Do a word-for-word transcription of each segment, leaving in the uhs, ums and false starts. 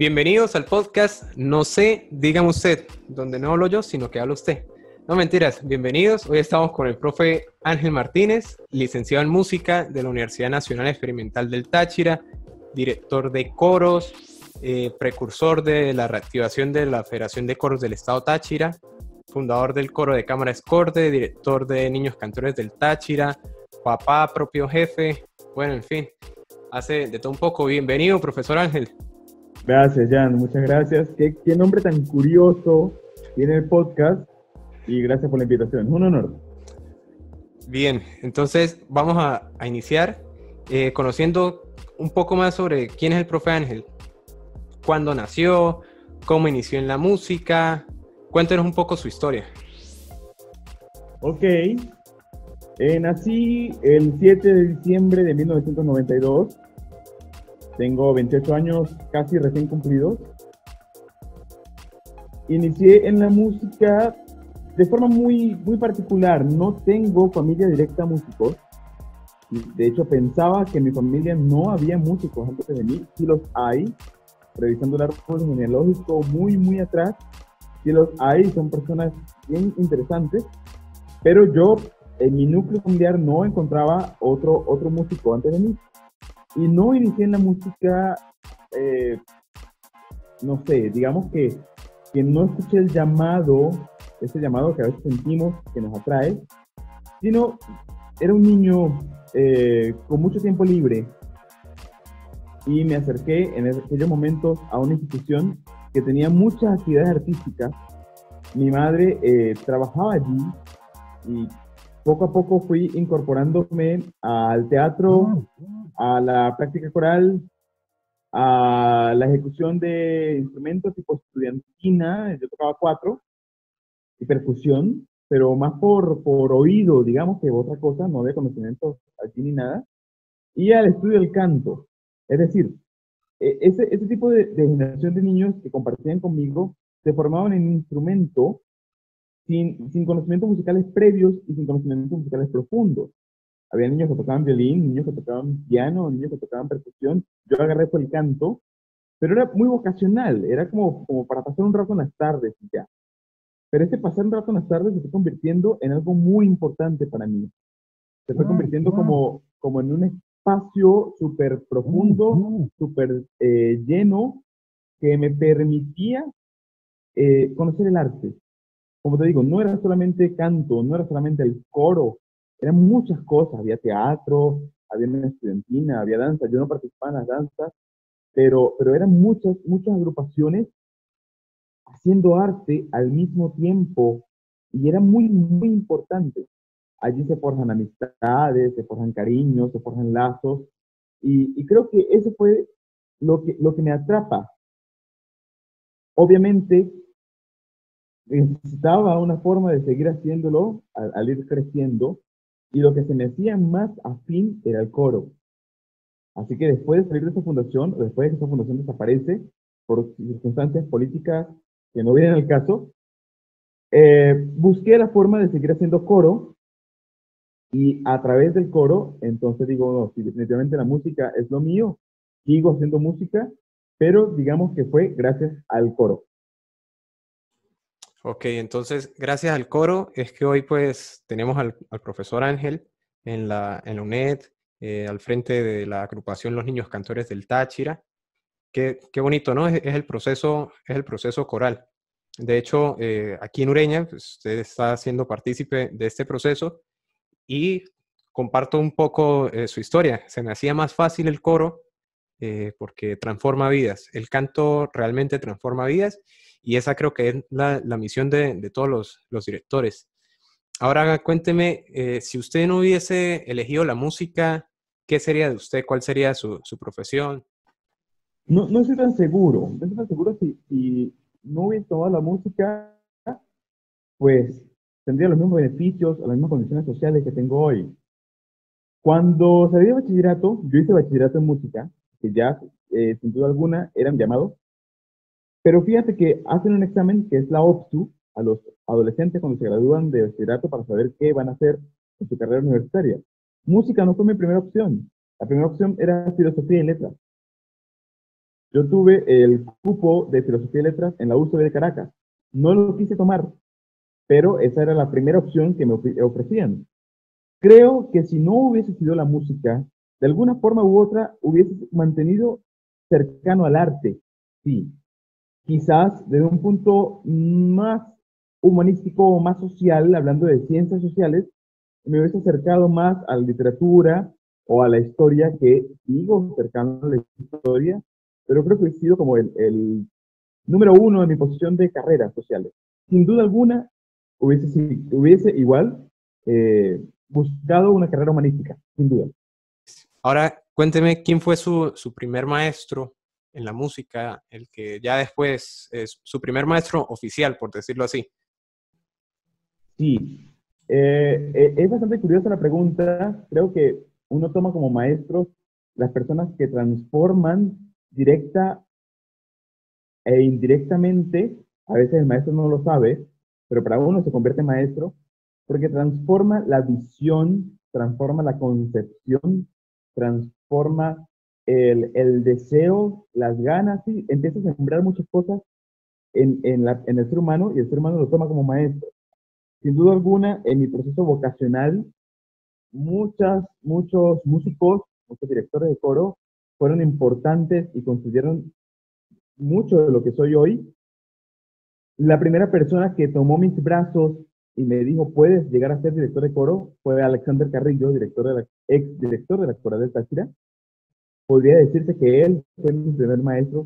Bienvenidos al podcast No sé, dígame usted, donde no hablo yo, sino que habla usted. No mentiras, bienvenidos. Hoy estamos con el profe Ángel Martínez, licenciado en música de la Universidad Nacional Experimental del Táchira, director de coros, eh, precursor de la reactivación de la Federación de Coros del Estado Táchira, fundador del coro de Cámara Escorde, director de Niños Cantores del Táchira, papá, propio jefe, bueno, en fin, hace de todo un poco. Bienvenido, profesor Ángel. Gracias, Jan, muchas gracias. ¿Qué, qué nombre tan curioso tiene el podcast? Y gracias por la invitación, es un honor. Bien, entonces vamos a, a iniciar eh, conociendo un poco más sobre quién es el profe Ángel, cuándo nació, cómo inició en la música. Cuéntenos un poco su historia. Ok, eh, nací el siete de diciembre de mil novecientos noventa y dos. Tengo veintiocho años casi recién cumplidos. Inicié en la música de forma muy, muy particular. No tengo familia directa músicos. De hecho, pensaba que en mi familia no había músicos antes de mí. Sí los hay. Revisando el árbol genealógico muy, muy atrás, sí los hay. Son personas bien interesantes. Pero yo, en mi núcleo familiar, no encontraba otro, otro músico antes de mí. Y no inicié en la música, eh, no sé, digamos que, que no escuché el llamado, ese llamado que a veces sentimos que nos atrae, sino era un niño eh, con mucho tiempo libre y me acerqué en aquellos momentos a una institución que tenía muchas actividades artísticas. Mi madre eh, trabajaba allí y poco a poco fui incorporándome al teatro, a la práctica coral, a la ejecución de instrumentos tipo estudiantina. Yo tocaba cuatro, y percusión, pero más por, por oído, digamos, que otra cosa, no había conocimientos allí ni nada, y al estudio del canto. Es decir, e- ese, ese tipo de, de generación de niños que compartían conmigo se formaban en un instrumento sin, sin conocimientos musicales previos y sin conocimientos musicales profundos. Había niños que tocaban violín, niños que tocaban piano, niños que tocaban percusión. Yo agarré fue el canto, pero era muy vocacional, era como, como para pasar un rato en las tardes y ya. Pero ese pasar un rato en las tardes se fue convirtiendo en algo muy importante para mí. Se fue convirtiendo como, como en un espacio súper profundo, súper eh, lleno, que me permitía eh, conocer el arte. Como te digo, no era solamente canto, no era solamente el coro, eran muchas cosas. Había teatro, había una estudiantina, había danza. Yo no participaba en las danzas, pero, pero eran muchas, muchas agrupaciones haciendo arte al mismo tiempo y era muy, muy importante. Allí se forjan amistades, se forjan cariños, se forjan lazos y, y creo que eso fue lo que, lo que me atrapa. Obviamente, necesitaba una forma de seguir haciéndolo al, al ir creciendo y lo que se me hacía más afín era el coro. Así que después de salir de esa fundación, o después de que esa fundación desaparece por circunstancias políticas que no vienen al caso, eh, busqué la forma de seguir haciendo coro y a través del coro, entonces digo, no, si definitivamente la música es lo mío, sigo haciendo música, pero digamos que fue gracias al coro. Ok, entonces gracias al coro es que hoy pues tenemos al, al profesor Ángel en la, en la UNED, eh, al frente de la agrupación Los Niños Cantores del Táchira. Qué, qué bonito, ¿no? Es, es el proceso, es el proceso coral. De hecho, eh, aquí en Ureña, pues, usted está siendo partícipe de este proceso y comparto un poco eh, su historia. Se me hacía más fácil el coro eh, porque transforma vidas. El canto realmente transforma vidas y esa creo que es la, la misión de, de todos los, los directores. Ahora cuénteme, eh, si usted no hubiese elegido la música, ¿qué sería de usted? ¿Cuál sería su, su profesión? No, no estoy tan seguro, no estoy tan seguro si, si no hubiese tomado la música, pues tendría los mismos beneficios o las mismas condiciones sociales que tengo hoy. Cuando salí de bachillerato, yo hice bachillerato en música, que ya eh, sin duda alguna era mi llamado, pero fíjate que hacen un examen que es la O P S U a los adolescentes cuando se gradúan de bachillerato para saber qué van a hacer en su carrera universitaria. Música no fue mi primera opción, la primera opción era filosofía y letras. Yo tuve el cupo de Filosofía y Letras en la U C B de Caracas. No lo quise tomar, pero esa era la primera opción que me ofrecían. Creo que si no hubiese sido la música, de alguna forma u otra hubiese mantenido cercano al arte, sí. Quizás desde un punto más humanístico o más social, hablando de ciencias sociales, me hubiese acercado más a la literatura o a la historia, que sigo cercano a la historia, pero creo que he sido como el, el número uno en mi posición de carreras sociales. Sin duda alguna, hubiese, hubiese igual eh, buscado una carrera humanística, sin duda. Ahora, cuénteme quién fue su, su primer maestro en la música, el que ya después es su primer maestro oficial, por decirlo así. Sí, eh, eh, es bastante curiosa la pregunta. Creo que uno toma como maestros las personas que transforman directa e indirectamente, a veces el maestro no lo sabe, pero para uno se convierte en maestro porque transforma la visión, transforma la concepción, transforma el, el deseo, las ganas, y empieza a sembrar muchas cosas en, en, la, en el ser humano, y el ser humano lo toma como maestro. Sin duda alguna, en mi proceso vocacional, muchas, muchos músicos, muchos directores de coro fueron importantes y construyeron mucho de lo que soy hoy. La primera persona que tomó mis brazos y me dijo, puedes llegar a ser director de coro, fue Alexander Carrillo, director de la, ex director de la Coral del Táchira. Podría decirse que él fue mi primer maestro.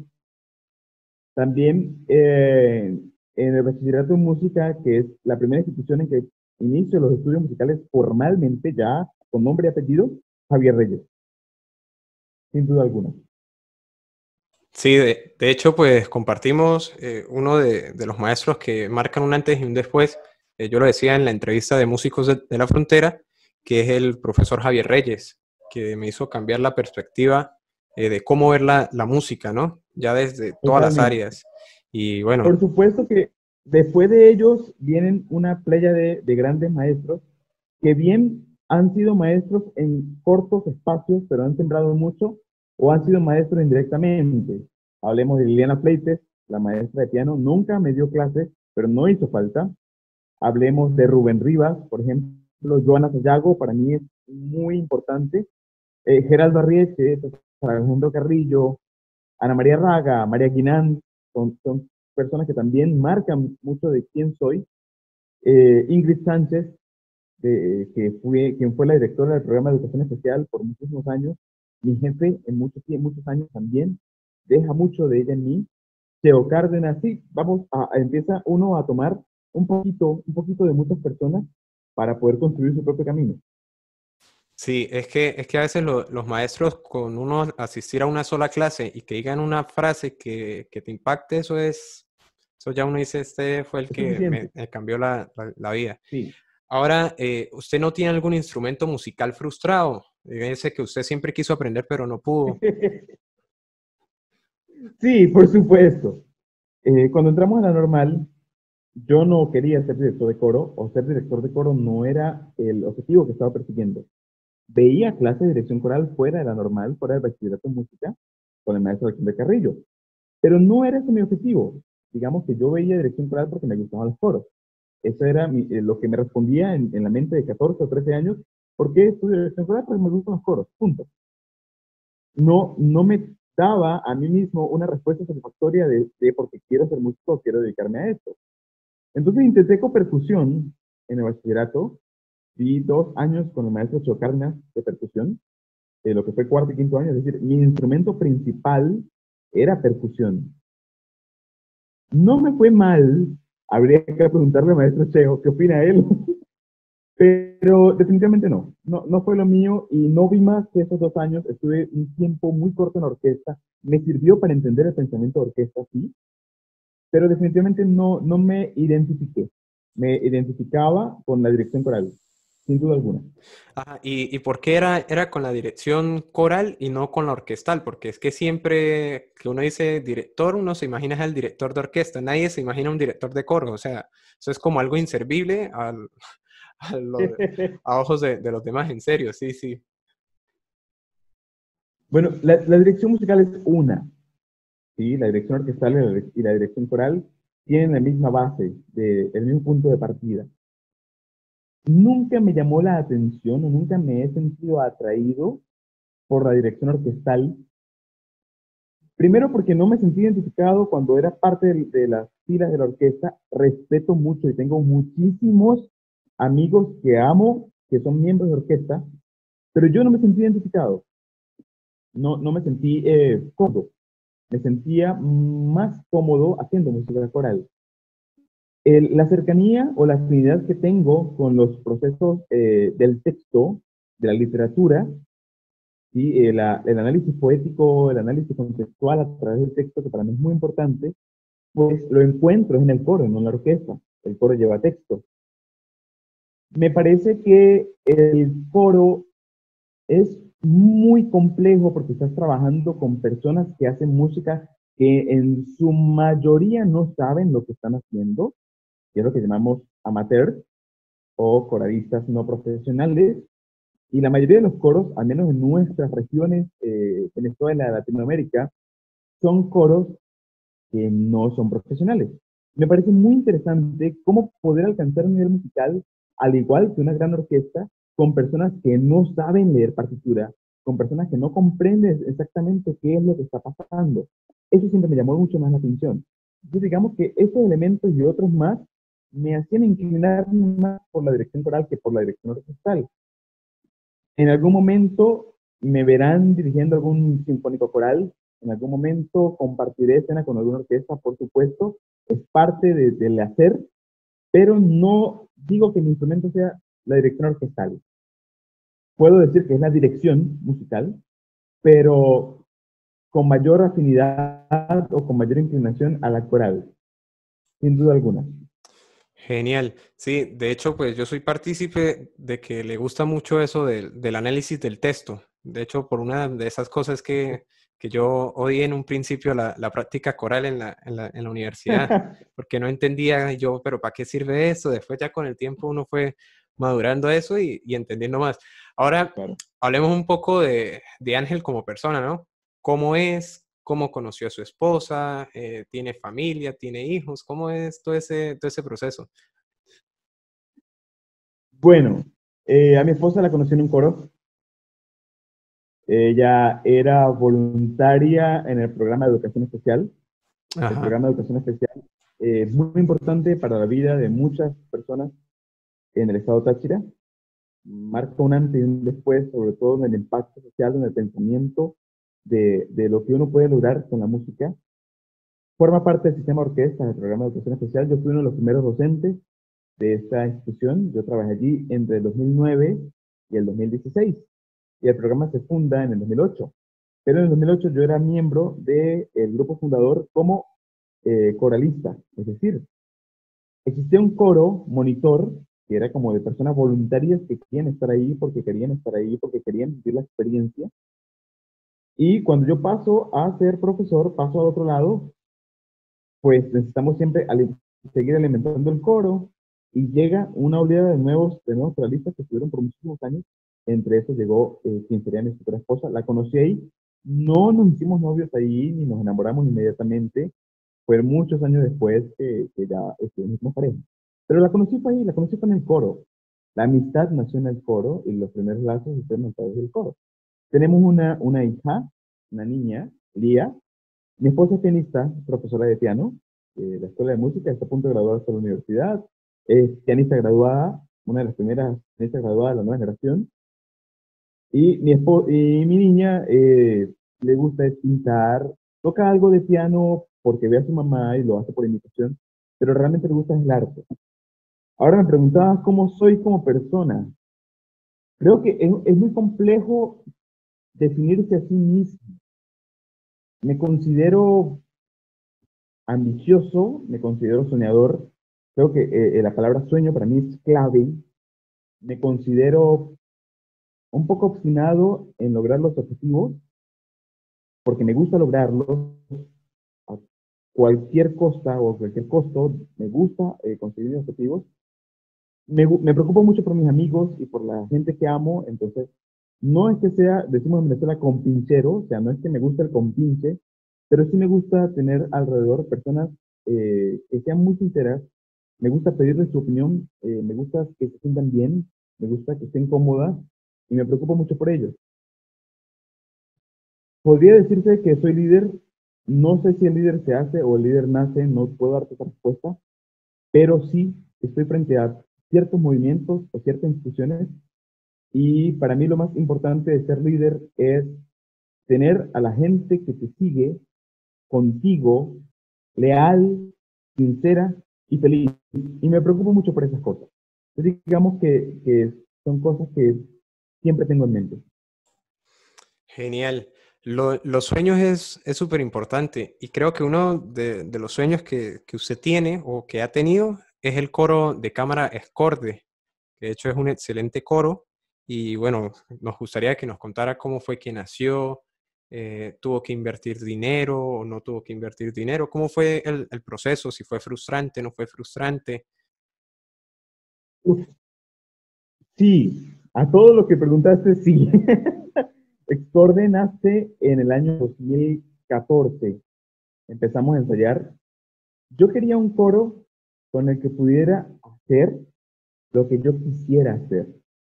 También eh, en el bachillerato en música, que es la primera institución en que inicio los estudios musicales formalmente, ya con nombre y apellido, Javier Reyes, sin duda alguna. Sí, de, de hecho, pues compartimos eh, uno de, de, los maestros que marcan un antes y un después. Eh, yo lo decía en la entrevista de Músicos de, de la Frontera, que es el profesor Javier Reyes, que me hizo cambiar la perspectiva eh, de cómo ver la, la música, ¿no? Ya desde todas las Totalmente. áreas. Y bueno. Por supuesto que después de ellos vienen una playa de, de grandes maestros que bien han sido maestros en cortos espacios, pero han sembrado mucho, o han sido maestros indirectamente. Hablemos de Liliana Fleites, la maestra de piano, nunca me dio clases, pero no hizo falta. Hablemos de Rubén Rivas, por ejemplo, Joana Sayago, para mí es muy importante. Eh, Geraldo Arrieche, Alejandro Carrillo, Ana María Raga, María Guinán, son, son personas que también marcan mucho de quién soy. Eh, Ingrid Sánchez, de, que fue, quien fue la directora del programa de educación especial por muchísimos años, mi jefe en muchos, muchos años también, deja mucho de ella en mí. Teo Cárdenas, sí, vamos, a, a, empieza uno a tomar un poquito, un poquito de muchas personas para poder construir su propio camino. Sí, es que, es que a veces lo, los maestros, con uno asistir a una sola clase y que digan una frase que, que te impacte, eso es, eso ya uno dice, este fue el Es que me, suficiente. me cambió la, la, la vida. Sí. Ahora, eh, ¿usted no tiene algún instrumento musical frustrado? Ese que usted siempre quiso aprender, pero no pudo. Sí, por supuesto. Eh, cuando entramos a la normal, yo no quería ser director de coro, o ser director de coro no era el objetivo que estaba persiguiendo. Veía clases de dirección coral fuera de la normal, fuera del bachillerato en música, con el maestro Alexander Carrillo, pero no era ese mi objetivo. Digamos que yo veía dirección coral porque me gustaban los coros. Eso era mi, eh, lo que me respondía en, en, la mente de catorce o trece años. ¿Por qué estudio dirección coral? Porque me gustan los coros, punto. No, no me daba a mí mismo una respuesta satisfactoria de, de porque quiero ser músico, quiero dedicarme a esto. Entonces intenté con percusión en el bachillerato. Vi dos años con el maestro Chocarnas de percusión, eh, lo que fue cuarto y quinto año. Es decir, mi instrumento principal era percusión. No me fue mal. Habría que preguntarle al maestro Cheo qué opina él. Pero definitivamente no. no. No fue lo mío y no vi más que esos dos años. Estuve un tiempo muy corto en la orquesta. Me sirvió para entender el pensamiento de orquesta, sí, pero definitivamente no, no me identifiqué. Me identificaba con la dirección coral, sin duda alguna. Ajá, ¿y, y por qué era, era con la dirección coral y no con la orquestal? Porque es que siempre que uno dice director, uno se imagina al director de orquesta, nadie se imagina un director de coro, o sea, eso es como algo inservible al, a, lo, a ojos de, de los demás, en serio, sí, sí. Bueno, la, la dirección musical es una. ¿sí? La dirección orquestal y la, dire- y la dirección coral tienen la misma base, de, el mismo punto de partida. Nunca me llamó la atención o nunca me he sentido atraído por la dirección orquestal. Primero porque no me sentí identificado cuando era parte de, de las filas de la orquesta. Respeto mucho y tengo muchísimos amigos que amo, que son miembros de orquesta, pero yo no me sentí identificado. No, no me sentí eh, cómodo. Me sentía más cómodo haciendo música coral. El- la cercanía o la afinidad que tengo con los procesos eh, del texto, de la literatura, ¿sí? Eh, la- el análisis poético, el análisis conceptual a través del texto, que para mí es muy importante, pues lo encuentro en el coro, no en la orquesta. El coro lleva texto. Me parece que el coro es muy complejo porque estás trabajando con personas que hacen música que en su mayoría no saben lo que están haciendo, que es lo que llamamos amateur o coralistas no profesionales. Y la mayoría de los coros, al menos en nuestras regiones, eh, Venezuela, Latinoamérica, son coros que no son profesionales. Me parece muy interesante cómo poder alcanzar un nivel musical, al igual que una gran orquesta, con personas que no saben leer partitura, con personas que no comprenden exactamente qué es lo que está pasando. Eso siempre me llamó mucho más la atención. Entonces, digamos que estos elementos y otros más me hacían inclinar más por la dirección coral que por la dirección orquestal. En algún momento me verán dirigiendo algún sinfónico coral, en algún momento compartiré escena con alguna orquesta, por supuesto, es parte de- del hacer, pero no digo que mi instrumento sea la dirección orquestal. Puedo decir que es la dirección musical, pero con mayor afinidad o con mayor inclinación a la coral, sin duda alguna. Genial. Sí, de hecho, pues yo soy partícipe de que le gusta mucho eso del, del análisis del texto. De hecho, por una de esas cosas que, que yo odié en un principio la, la práctica coral en la, en la, en la universidad, porque no entendía yo, pero ¿para qué sirve eso? Después ya con el tiempo uno fue madurando eso y, y entendiendo más. Ahora, Claro. hablemos un poco de, de Ángel como persona, ¿no? ¿Cómo es? ¿Cómo conoció a su esposa? Eh, ¿tiene familia? ¿Tiene hijos? ¿Cómo es todo ese, todo ese proceso? Bueno, eh, a mi esposa la conocí en un coro. Ella era voluntaria en el programa de educación especial. El Ajá. programa de educación especial eh, es muy importante para la vida de muchas personas en el estado Táchira. Marca un antes y un después, sobre todo en el impacto social, en el pensamiento de, de lo que uno puede lograr con la música. Forma parte del sistema orquesta del programa de educación especial. Yo fui uno de los primeros docentes de esta institución. Yo trabajé allí entre el dos mil nueve y el dos mil dieciséis. Y el programa se funda en el dos mil ocho. Pero en el dos mil ocho yo era miembro del grupo fundador como eh, coralista, es decir, existía un coro monitor que era como de personas voluntarias que querían estar ahí porque querían estar ahí, porque querían vivir la experiencia. Y cuando yo paso a ser profesor, paso al otro lado, pues necesitamos siempre ali- seguir alimentando el coro y llega una oleada de nuevos, de nuevos coralistas que estuvieron por muchísimos años. Entre esos llegó eh, quien sería mi futura esposa. La conocí ahí. No nos hicimos novios ahí ni nos enamoramos inmediatamente. Fue muchos años después que, que ya estuvimos pareja. Pero la conocí fue ahí, la conocí fue en el coro. La amistad nació en el coro y los primeros lazos se fueron a través del coro. Tenemos una, una hija, una niña, Lía. Mi esposa es pianista, profesora de piano de la Escuela de Música, está a punto de graduarse de la universidad. Es pianista graduada, una de las primeras pianistas graduadas de la nueva generación. Y mi, espo- y mi niña eh, le gusta es pintar, toca algo de piano porque ve a su mamá y lo hace por imitación, pero realmente le gusta el arte. Ahora me preguntabas cómo soy como persona. Creo que es, es muy complejo definirse a sí mismo. Me considero ambicioso, me considero soñador. Creo que eh, eh, la palabra sueño para mí es clave. Me considero un poco obstinado en lograr los objetivos porque me gusta lograrlos a cualquier costa o a cualquier costo. Me gusta eh, conseguir mis objetivos. Me, me preocupo mucho por mis amigos y por la gente que amo. Entonces, no es que sea, decimos en Venezuela, compinchero, o sea, no es que me guste el compinche, pero sí me gusta tener alrededor personas eh, que sean muy sinceras. Me gusta pedirles su opinión, eh, me gusta que se sientan bien, me gusta que estén cómodas y me preocupo mucho por ellos. Podría decirse que soy líder, no sé si el líder se hace o el líder nace, no puedo darte esa respuesta, pero sí estoy frente a ciertos movimientos o ciertas instituciones y para mí lo más importante de ser líder es tener a la gente que te sigue contigo, leal, sincera y feliz. Y me preocupo mucho por esas cosas. Entonces, digamos que, que son cosas que siempre tengo en mente. Genial. Lo- los sueños es es súper importante y creo que uno de, de los sueños que, que usted tiene o que ha tenido es el coro de cámara Escorde, que de hecho es un excelente coro y bueno, nos gustaría que nos contara cómo fue que nació, eh, tuvo que invertir dinero o no tuvo que invertir dinero, cómo fue el, el proceso, si fue frustrante, no fue frustrante. Uf, sí, a todo lo que preguntaste, sí. Excorde nace en el año dos mil catorce. Empezamos a ensayar. Yo quería un coro con el que pudiera hacer lo que yo quisiera hacer.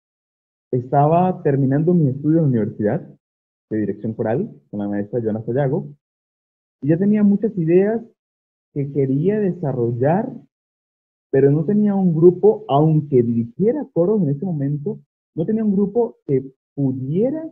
Estaba terminando mis estudios en la universidad de dirección coral con la maestra Joana Sayago y ya tenía muchas ideas que quería desarrollar, pero no tenía un grupo, aunque dirigiera coros en ese momento, no tenía un grupo que pudiera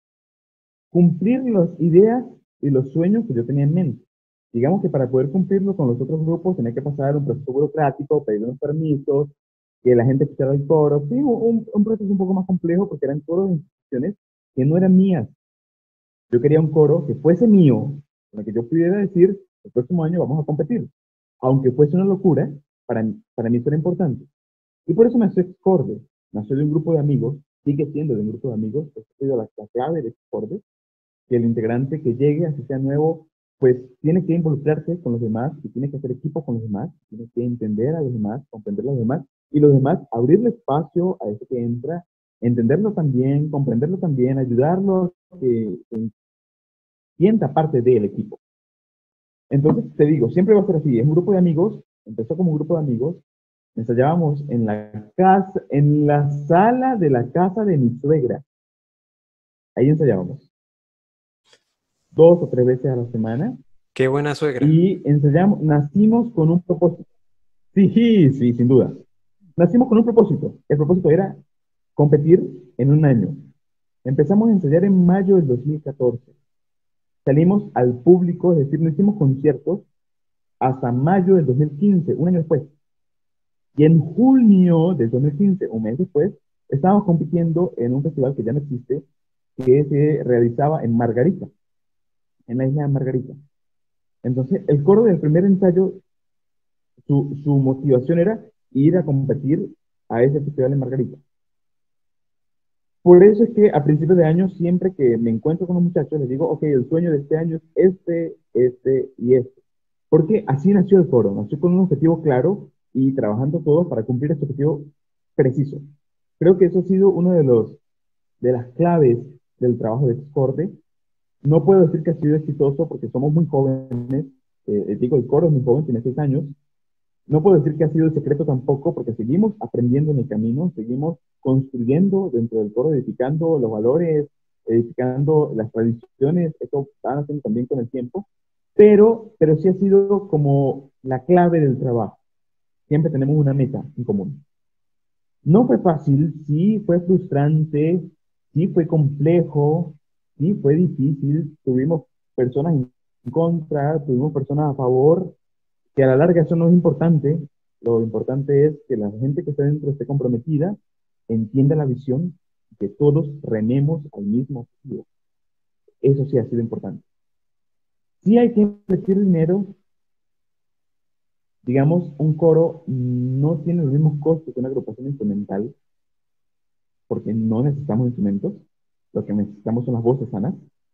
cumplir las ideas y los sueños que yo tenía en mente. Digamos que para poder cumplirlo con los otros grupos tenía que pasar un proceso burocrático, pedir unos permisos, que la gente escuchara el coro. Sí, un, un proceso un poco más complejo porque eran coros de instituciones que no eran mías. Yo quería un coro que fuese mío, con el que yo pudiera decir, el próximo año vamos a competir. Aunque fuese una locura, para, para mí eso era importante. Y por eso nació Excorde. Nació de un grupo de amigos, sigue siendo de un grupo de amigos, esa ha sido la, la clave de Excorde, que el integrante que llegue, así sea nuevo, pues tiene que involucrarse con los demás y tiene que hacer equipo con los demás, tiene que entender a los demás, comprender a los demás y los demás abrirle espacio a ese que entra, entenderlo también, comprenderlo también, ayudarlo a que se sienta parte del equipo. Entonces, te digo, siempre va a ser así, es un grupo de amigos, empezó como un grupo de amigos, ensayábamos en la casa, en la sala de la casa de mi suegra, ahí ensayábamos dos o tres veces a la semana. Qué buena suegra. Y ensayamos, nacimos con un propósito. Sí, sí, sin duda. Nacimos con un propósito. El propósito era competir en un año. Empezamos a ensayar en mayo del dos mil catorce. Salimos al público, es decir, no hicimos conciertos hasta mayo del dos mil quince, un año después. Y en junio del dos mil quince, un mes después, estábamos compitiendo en un festival que ya no existe, que se realizaba en Margarita, en la isla de Margarita. Entonces, el coro del primer ensayo, su, su motivación era ir a competir a ese festival en Margarita. Por eso es que a principios de año, siempre que me encuentro con los muchachos, les digo, ok, el sueño de este año es este, este y este. Porque así nació el coro, nació con un objetivo claro y trabajando todos para cumplir ese objetivo preciso. Creo que eso ha sido uno de los de las claves del trabajo de Excorde. No puedo decir que ha sido exitoso porque somos muy jóvenes. Eh, digo, el coro es muy joven, tiene seis años. No puedo decir que ha sido el secreto tampoco, porque seguimos aprendiendo en el camino, seguimos construyendo dentro del coro, edificando los valores, edificando las tradiciones, eso van haciendo también con el tiempo, pero, pero sí ha sido como la clave del trabajo. Siempre tenemos una meta en común. No fue fácil, sí fue frustrante, sí fue complejo, sí fue difícil, tuvimos personas en contra, tuvimos personas a favor, que a la larga eso no es importante, lo importante es que la gente que está dentro esté comprometida, entienda la visión, que todos rememos al mismo objetivo. Eso sí ha sido importante. Sí hay que invertir dinero, digamos, un coro no tiene los mismos costos que una agrupación instrumental, porque no necesitamos instrumentos, lo que necesitamos son las voces sanas,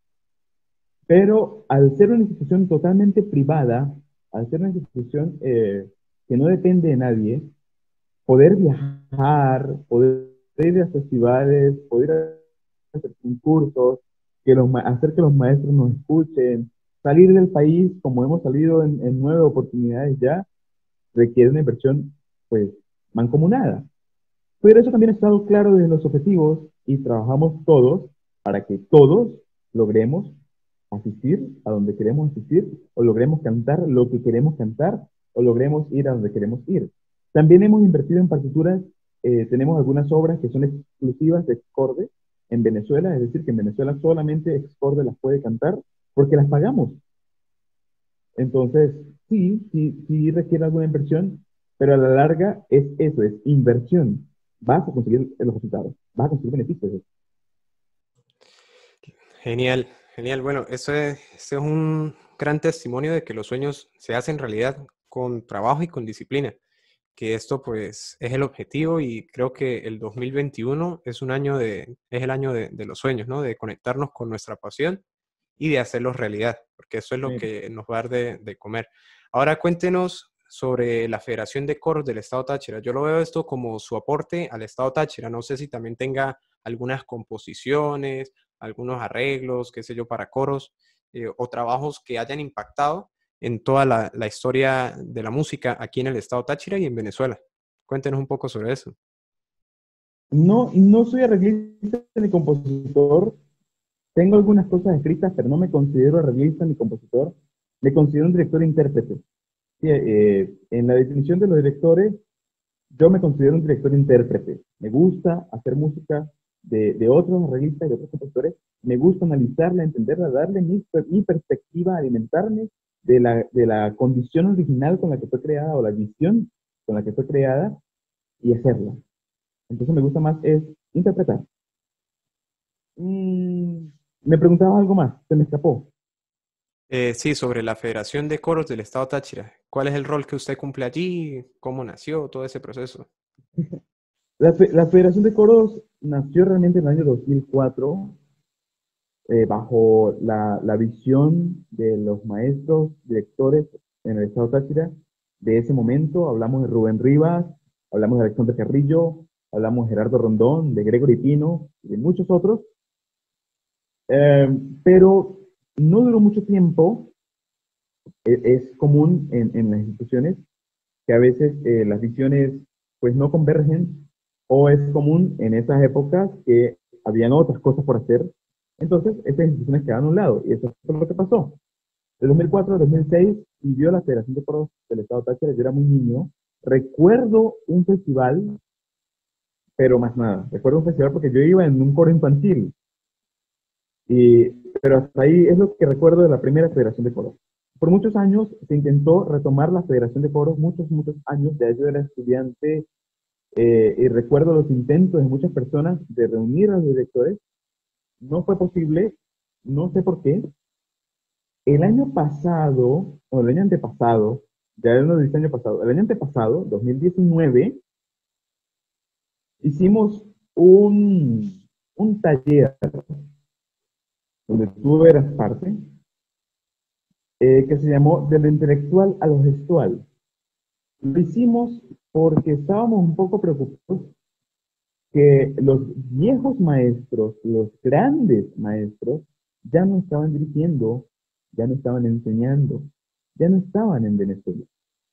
pero al ser una institución totalmente privada, al ser una institución eh, que no depende de nadie, poder viajar, poder ir a festivales, poder hacer concursos, que los, hacer que los maestros nos escuchen. salir del país, como hemos salido en, en nueve oportunidades ya, requiere una inversión, pues, mancomunada. Pero eso también ha estado claro desde los objetivos y trabajamos todos para que todos logremos asistir a donde queremos asistir, o logremos cantar lo que queremos cantar, o logremos ir a donde queremos ir. También hemos invertido en partituras, eh, tenemos algunas obras que son exclusivas de Excorde en Venezuela, es decir, que en Venezuela solamente Excorde las puede cantar porque las pagamos. Entonces, sí, sí, sí requiere alguna inversión, pero a la larga es eso, es inversión. Vas a conseguir los resultados, vas a conseguir beneficios. Genial, genial. Bueno, eso es, eso es un gran testimonio de que los sueños se hacen realidad con trabajo y con disciplina, que esto pues es el objetivo y creo que el dos mil veintiuno es un año de, es el año de, de los sueños, ¿no? De conectarnos con nuestra pasión y de hacerlos realidad, porque eso es lo Amén. que nos va a dar de, de comer. Ahora cuéntenos sobre la Federación de Coros del Estado Táchira. Yo lo veo esto como su aporte al Estado Táchira. No sé si también tenga algunas composiciones, algunos arreglos, qué sé yo, para coros, eh, o trabajos que hayan impactado en toda la, la historia de la música aquí en el Estado Táchira y en Venezuela. Cuéntenos un poco sobre eso. No, no soy arreglista ni compositor. Tengo algunas cosas escritas, pero no me considero arreglista ni compositor. Me considero un director-intérprete. Sí, eh, en la definición de los directores, yo me considero un director-intérprete. Me gusta hacer música de, de otros arreglistas, de otros compositores. Me gusta analizarla, entenderla, darle mi, mi perspectiva, alimentarme de la, de la condición original con la que fue creada o la visión con la que fue creada y hacerla. Entonces me gusta más es interpretar. Mm, me preguntaba algo más, se me escapó. Eh, sí, sobre la Federación de Coros del Estado Táchira. ¿Cuál es el rol que usted cumple allí? ¿Cómo nació todo ese proceso? La, fe- la Federación de Coros nació realmente en el año dos mil cuatro, eh, bajo la, la visión de los maestros, directores en el Estado Táchira de ese momento. Hablamos de Rubén Rivas, hablamos de Alexander Carrillo, hablamos de Gerardo Rondón, de Gregory Pino y de muchos otros. Eh, pero no duró mucho tiempo. E- Es común en, en las instituciones que a veces eh, las visiones pues no convergen, o es común en esas épocas que habían otras cosas por hacer. Entonces, estas instituciones quedaron a un lado y eso fue lo que pasó. De dos mil cuatro a dos mil seis vivió la Federación de Coros del Estado Táchira. Yo era muy niño. Recuerdo un festival, pero más nada. Recuerdo un festival porque yo iba en un coro infantil. Y, pero hasta ahí es lo que recuerdo de la primera Federación de Coros. Por muchos años se intentó retomar la Federación de Coros, muchos, muchos años. Ya yo era estudiante, eh, y recuerdo los intentos de muchas personas de reunir a los directores. No fue posible, no sé por qué. El año pasado, o el año antepasado, ya no dice año pasado, el año antepasado, dos mil diecinueve, hicimos un, un taller donde tú eras parte, eh, que se llamó De lo intelectual a lo gestual. Lo hicimos porque estábamos un poco preocupados que los viejos maestros, los grandes maestros, ya no estaban dirigiendo, ya no estaban enseñando, ya no estaban en Venezuela.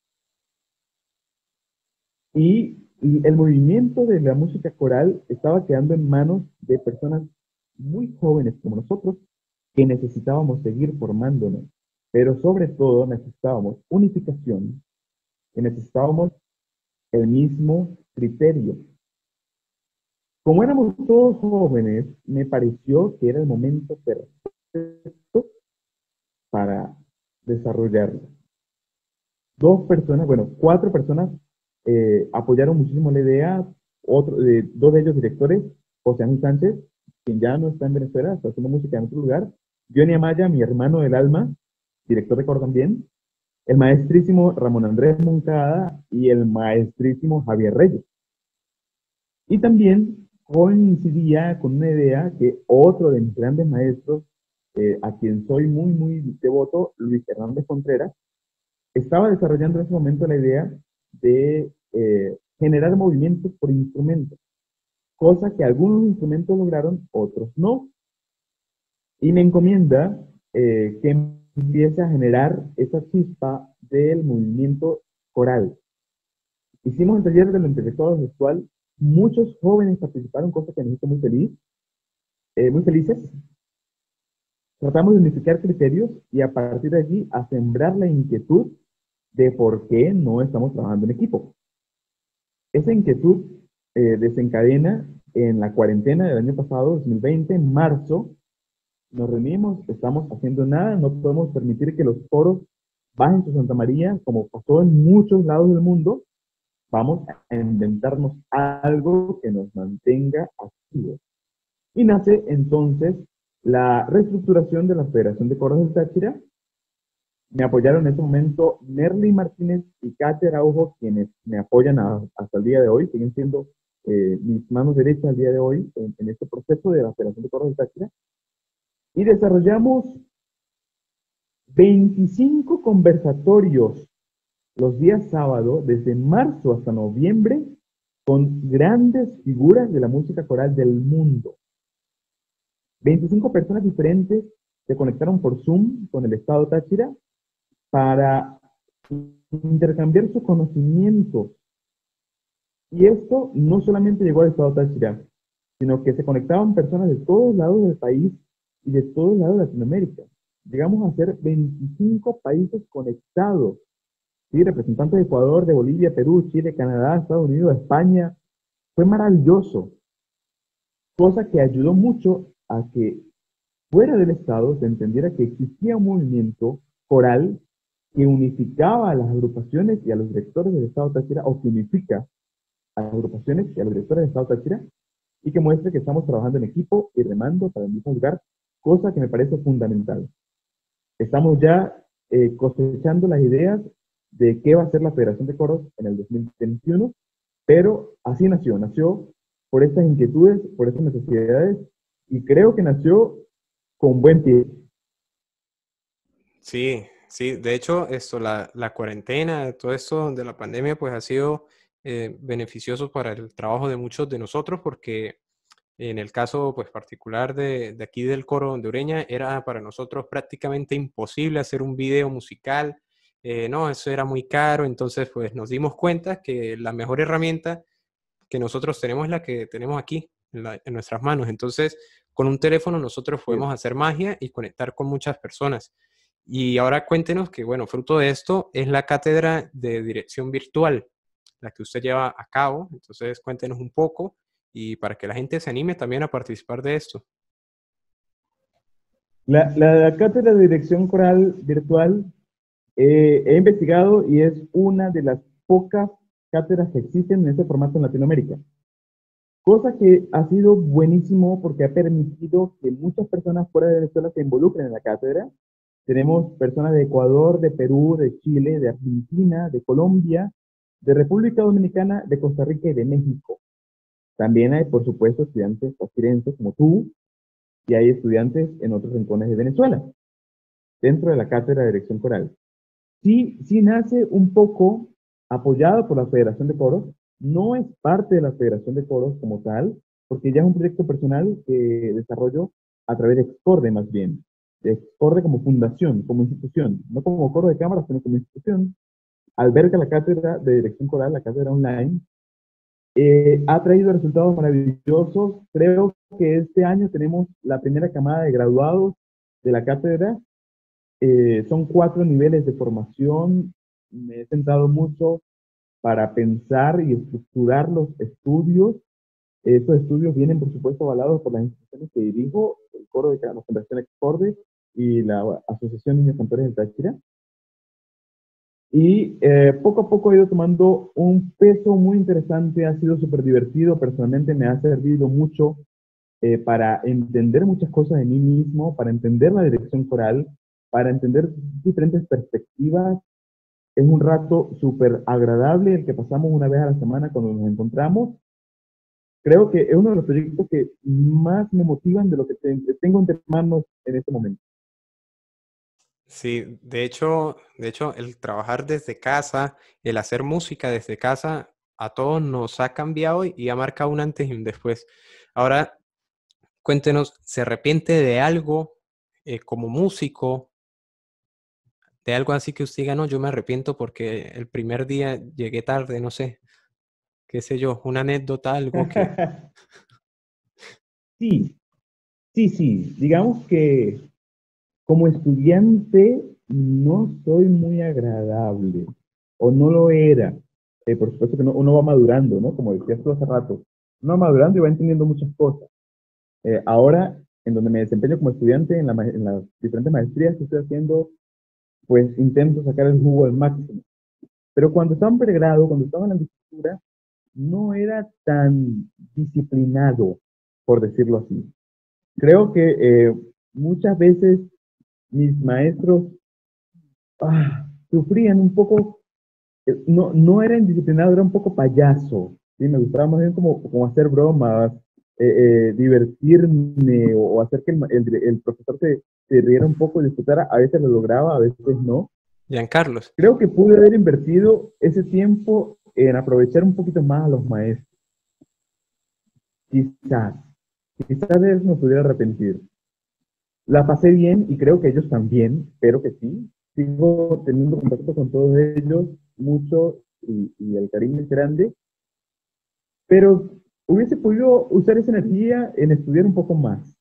Y el movimiento de la música coral estaba quedando en manos de personas muy jóvenes como nosotros, que necesitábamos seguir formándonos, pero sobre todo necesitábamos unificación, y necesitábamos el mismo criterio. Como éramos todos jóvenes, me pareció que era el momento perfecto para desarrollarlo. Dos personas, bueno, cuatro personas eh, apoyaron muchísimo la idea, otro, eh, dos de ellos directores, José Ángel Sánchez, quien ya no está en Venezuela, está haciendo música en otro lugar, Johnny Amaya, mi hermano del alma, director de coro también, el maestrísimo Ramón Andrés Moncada y el maestrísimo Javier Reyes. Y también coincidía con una idea que otro de mis grandes maestros, eh, a quien soy muy, muy devoto, Luis Hernández Contreras, estaba desarrollando en ese momento la idea de eh, generar movimientos por instrumentos, cosa que algunos instrumentos lograron, otros no. Y me encomienda eh, que empieza a generar esa chispa del movimiento coral. Hicimos un taller de lo intelectual sexual, muchos jóvenes participaron, cosa que me hizo muy feliz, eh, muy felices. Tratamos de unificar criterios y a partir de allí a sembrar la inquietud de por qué no estamos trabajando en equipo. Esa inquietud eh, desencadena en la cuarentena del año pasado, dos mil veinte, en marzo, nos reunimos, estamos haciendo nada, no podemos permitir que los coros bajen su Santa María, como pasó en muchos lados del mundo, vamos a inventarnos algo que nos mantenga activos. Y nace entonces la reestructuración de la Federación de Coros del Táchira. Me apoyaron en ese momento Nerly Martínez y Katia Araujo, quienes me apoyan a, hasta el día de hoy, siguen siendo eh, mis manos derechas al día de hoy en, en este proceso de la Federación de Coros del Táchira. Y desarrollamos veinticinco conversatorios los días sábado, desde marzo hasta noviembre, con grandes figuras de la música coral del mundo. veinticinco personas diferentes se conectaron por Zoom con el Estado Táchira para intercambiar sus conocimientos. Y esto no solamente llegó al Estado Táchira, sino que se conectaban personas de todos lados del país y de todos lados de Latinoamérica. Llegamos a ser veinticinco países conectados. ¿Sí? Representantes de Ecuador, de Bolivia, Perú, Chile, Canadá, Estados Unidos, España. Fue maravilloso. Cosa que ayudó mucho a que fuera del Estado se entendiera que existía un movimiento coral que unificaba a las agrupaciones y a los directores del Estado Táchira, o que unifica a las agrupaciones y a los directores del Estado Táchira, y que muestre que estamos trabajando en equipo y remando para el mismo lugar, cosa que me parece fundamental. Estamos ya eh, cosechando las ideas de qué va a ser la Federación de Coros en el dos mil veintiuno, pero así nació, nació por estas inquietudes, por estas necesidades, y creo que nació con buen pie. Sí, sí, de hecho, esto, la, la cuarentena, todo esto de la pandemia, pues ha sido eh, beneficioso para el trabajo de muchos de nosotros, porque en el caso pues, particular de, de aquí del coro de Ureña, era para nosotros prácticamente imposible hacer un video musical. Eh, no, eso era muy caro, entonces pues nos dimos cuenta que la mejor herramienta que nosotros tenemos es la que tenemos aquí, en, la, en nuestras manos. Entonces, con un teléfono nosotros podemos hacer magia y conectar con muchas personas. Y ahora cuéntenos que, bueno, fruto de esto es la cátedra de dirección virtual, la que usted lleva a cabo. Entonces, cuéntenos un poco y para que la gente se anime también a participar de esto. La, la cátedra de dirección coral virtual eh, he investigado y es una de las pocas cátedras que existen en ese formato en Latinoamérica. Cosa que ha sido buenísimo porque ha permitido que muchas personas fuera de Venezuela se involucren en la cátedra. Tenemos personas de Ecuador, de Perú, de Chile, de Argentina, de Colombia, de República Dominicana, de Costa Rica y de México. También hay, por supuesto, estudiantes aspirantes como tú, y hay estudiantes en otros rincones de Venezuela, dentro de la cátedra de dirección coral. Sí, sí nace un poco apoyado por la Federación de Coros, no es parte de la Federación de Coros como tal, porque ya es un proyecto personal que desarrollo a través de Excorde más bien, de Excorde como fundación, como institución, no como coro de cámara, sino como institución, alberga la cátedra de dirección coral, la cátedra online, eh, ha traído resultados maravillosos. Creo que este año tenemos la primera camada de graduados de la cátedra. Eh, son cuatro niveles de formación. Me he sentado mucho para pensar y estructurar los estudios. Estos estudios vienen, por supuesto, avalados por las instituciones que dirijo, el coro de la Fundación Excorde y la Asociación Niños Cantores del Táchira. Y eh, poco a poco ha ido tomando un peso muy interesante, ha sido súper divertido, personalmente me ha servido mucho eh, para entender muchas cosas de mí mismo, para entender la dirección coral, para entender diferentes perspectivas. Es un rato súper agradable el que pasamos una vez a la semana cuando nos encontramos. Creo que es uno de los proyectos que más me motivan de lo que te, tengo entre manos en este momento. Sí, de hecho, de hecho, el trabajar desde casa, el hacer música desde casa, a todos nos ha cambiado y ha marcado un antes y un después. Ahora, cuéntenos, ¿se arrepiente de algo eh, como músico? de algo así que usted diga, no, yo me arrepiento porque el primer día llegué tarde, no sé, qué sé yo, una anécdota, algo que... Sí, sí, sí. Digamos que como estudiante no soy muy agradable, o no lo era. Eh, por supuesto que no- uno va madurando, ¿no? Como decías tú hace rato, uno va madurando y va entendiendo muchas cosas. Eh, ahora, en donde me desempeño como estudiante, en, la ma- en las diferentes maestrías que estoy haciendo, pues intento sacar el jugo al máximo. Pero cuando estaba en pregrado, cuando estaba en la licenciatura, no era tan disciplinado, por decirlo así. Creo que eh, muchas veces mis maestros ah, sufrían un poco, eh, no, no era indisciplinado, era un poco payaso. ¿Sí? Me gustaba más bien como, como hacer bromas, eh, eh, divertirme o, o hacer que el, ma- el, el profesor se, se riera un poco y disfrutara. A veces lo lograba, a veces no. Giancarlos, Creo que pude haber invertido ese tiempo en aprovechar un poquito más a los maestros. Quizás, quizás de eso me pudiera arrepentir. La pasé bien y creo que ellos también, espero que sí. Sigo teniendo contacto con todos ellos, mucho, y, y el cariño es grande, pero hubiese podido usar esa energía en estudiar un poco más.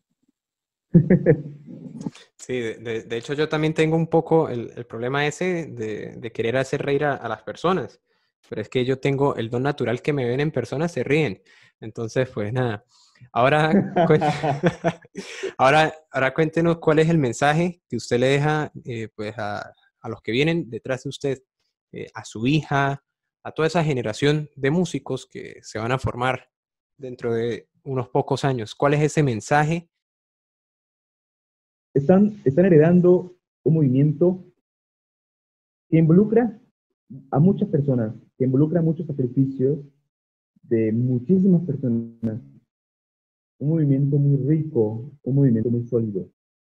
sí, de, de- de hecho yo también tengo un poco el, el problema ese de, de querer hacer reír a, a las personas, pero es que yo tengo el don natural que me ven en persona, se ríen. Entonces, pues nada, ahora, cuen- ahora, ahora cuéntenos cuál es el mensaje que usted le deja eh, pues a, a los que vienen detrás de usted, eh, a su hija, a toda esa generación de músicos que se van a formar dentro de unos pocos años. ¿Cuál es ese mensaje? Están, están heredando un movimiento que involucra a muchas personas, que involucra muchos sacrificios de muchísimas personas, un movimiento muy rico, un movimiento muy sólido.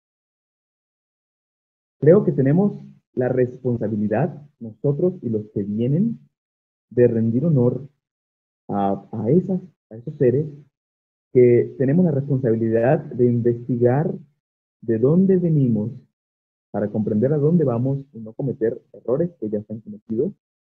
Creo que tenemos la responsabilidad, nosotros y los que vienen, de rendir honor a, a, esas, a esos seres que tenemos la responsabilidad de investigar de dónde venimos para comprender a dónde vamos y no cometer errores que ya están cometidos.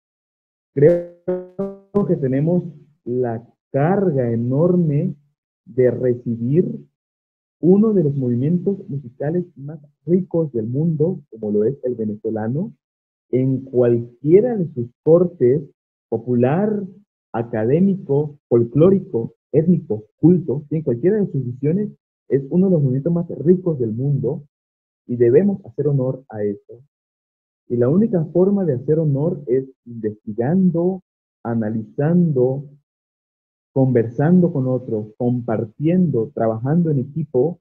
Creo que tenemos la carga enorme de recibir uno de los movimientos musicales más ricos del mundo, como lo es el venezolano, en cualquiera de sus cortes, popular, académico, folclórico, étnico, culto, en cualquiera de sus visiones, es uno de los movimientos más ricos del mundo y debemos hacer honor a eso. Y la única forma de hacer honor es investigando, analizando, conversando con otros, compartiendo, trabajando en equipo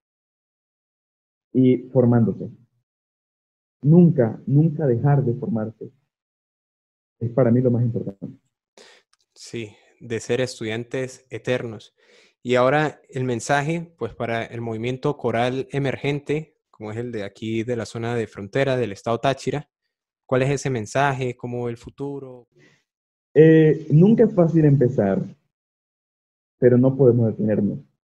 y formándose. Nunca, nunca dejar de formarse. Es para mí lo más importante. Sí, de ser estudiantes eternos. Y ahora el mensaje, pues para el movimiento coral emergente, como es el de aquí de la zona de frontera del estado Táchira, ¿cuál es ese mensaje? ¿Cómo ve el futuro? Eh, nunca es fácil empezar, pero no podemos detenernos.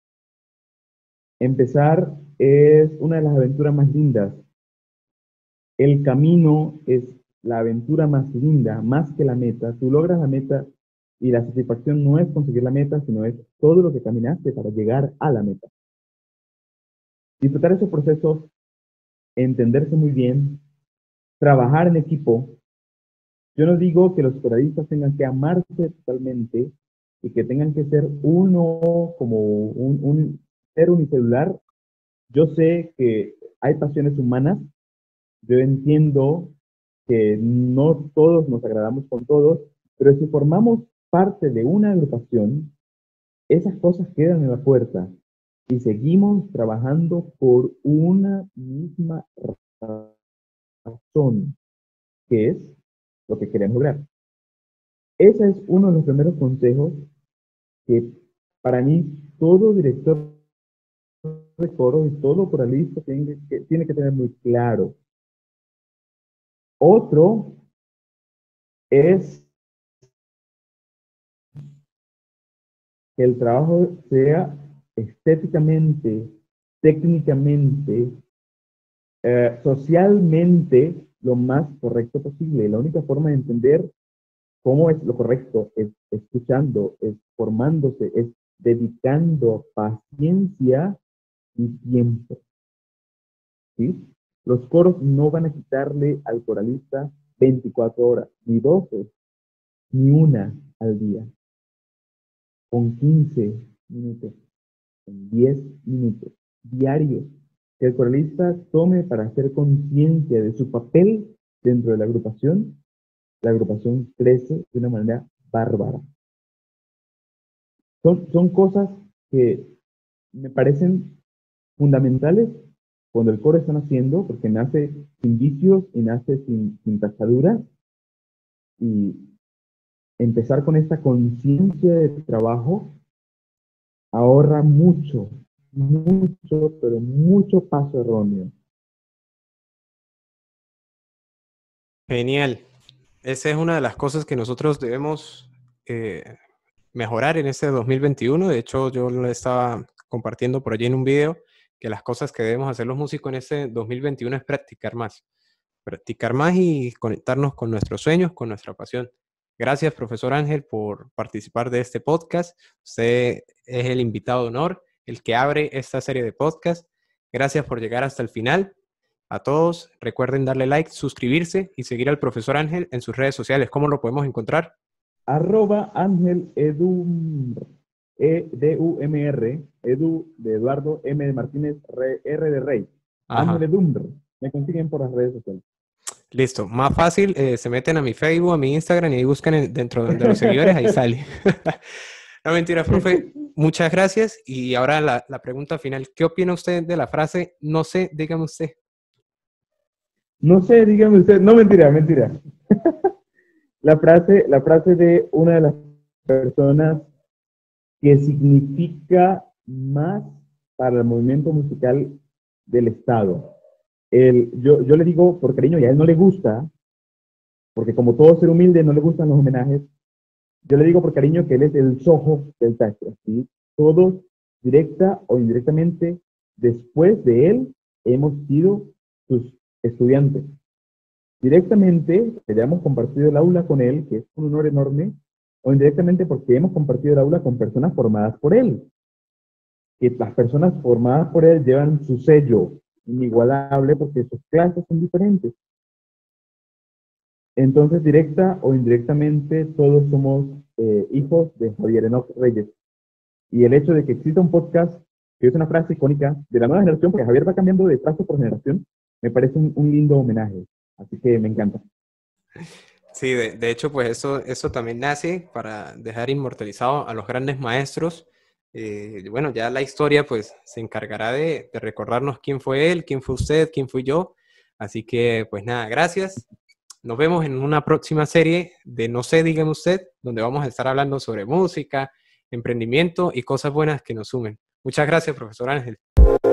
Empezar es una de las aventuras más lindas. El camino es la aventura más linda, más que la meta. Tú logras la meta y la satisfacción no es conseguir la meta, sino es todo lo que caminaste para llegar a la meta. Disfrutar esos procesos, entenderse muy bien, trabajar en equipo. Yo no digo que los periodistas tengan que amarse totalmente y que tengan que ser uno como un, un ser unicelular. Yo sé que hay pasiones humanas, yo entiendo que no todos nos agradamos con todos, pero si formamos parte de una agrupación, esas cosas quedan en la puerta y seguimos trabajando por una misma razón, que es lo que queremos lograr. Ese es uno de los primeros consejos que para mí todo director de coro y todo coralista tiene que, tiene que tener muy claro. Otro es que el trabajo sea estéticamente, técnicamente, eh, socialmente lo más correcto posible. La única forma de entender cómo es lo correcto es escuchando, es formándose, es dedicando paciencia y tiempo. ¿Sí? Los coros no van a quitarle al coralista veinticuatro horas, ni doce, ni una al día. Con quince minutos, con diez minutos diarios, que el coralista tome para hacer conciencia de su papel dentro de la agrupación, la agrupación crece de una manera bárbara. Son, son cosas que me parecen fundamentales cuando el coro está naciendo, porque nace sin vicios y nace sin, sin tachaduras, y empezar con esta conciencia de trabajo ahorra mucho, mucho, pero mucho paso erróneo. Genial. Esa es una de las cosas que nosotros debemos eh, mejorar en este dos mil veintiuno. De hecho, yo lo estaba compartiendo por allí en un video, que las cosas que debemos hacer los músicos en este dos mil veintiuno es practicar más. Practicar más y conectarnos con nuestros sueños, con nuestra pasión. Gracias, profesor Ángel, por participar de este podcast. Usted es el invitado de honor, el que abre esta serie de podcasts. Gracias por llegar hasta el final. A todos, recuerden darle like, suscribirse y seguir al profesor Ángel en sus redes sociales. ¿Cómo lo podemos encontrar? Arroba Ángel Edumr, E D U M R, Edu de Eduardo, M de Martínez, R, R de Rey. Ajá. Ángel Edumr. Me consiguen por las redes sociales. Listo, más fácil, eh, se meten a mi Facebook, a mi Instagram y ahí buscan en, dentro de los seguidores, ahí sale. No, mentira, profe, muchas gracias. Y ahora la, la pregunta final, ¿qué opina usted de la frase, no sé, dígame usted? No sé, dígame usted, no, mentira, mentira. la, frase, la frase de una de las personas que significa más para el movimiento musical del Estado. El, yo, yo le digo por cariño, y a él no le gusta, porque como todo ser humilde no le gustan los homenajes, yo le digo por cariño que él es el Soho del Táchira, ¿sí? Todos, directa o indirectamente, después de él, hemos sido sus estudiantes. Directamente, que ya hemos compartido el aula con él, que es un honor enorme, o indirectamente porque hemos compartido el aula con personas formadas por él. Que las personas formadas por él llevan su sello inigualable porque sus clases son diferentes. Entonces, directa o indirectamente, todos somos eh, hijos de Javier Enoch Reyes. Y el hecho de que exista un podcast, que es una frase icónica de la nueva generación, porque Javier va cambiando de frase por generación, me parece un, un lindo homenaje. Así que me encanta. Sí, de, de hecho, pues eso, eso también nace para dejar inmortalizado a los grandes maestros. Eh, bueno, ya la historia pues se encargará de, de recordarnos quién fue él, quién fue usted, quién fui yo. Así que, pues nada, gracias. Nos vemos en una próxima serie de No sé, dígame usted, donde vamos a estar hablando sobre música, emprendimiento y cosas buenas que nos sumen. Muchas gracias, profesor Ángel.